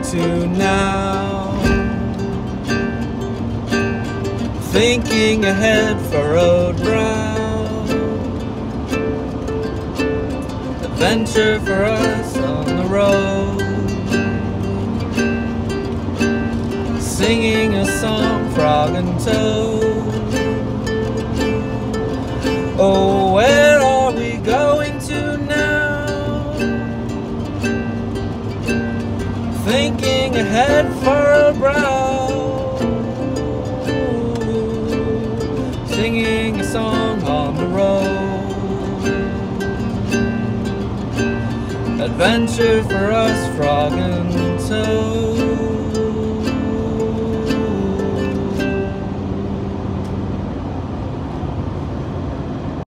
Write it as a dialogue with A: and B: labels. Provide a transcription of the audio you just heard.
A: to now? Thinking ahead for Road Brown, adventure for us on the road, singing a song, frog and toad. Oh, where are we going to now? Thinking ahead for a brow, singing a song on the road, adventure for us, frog and toad.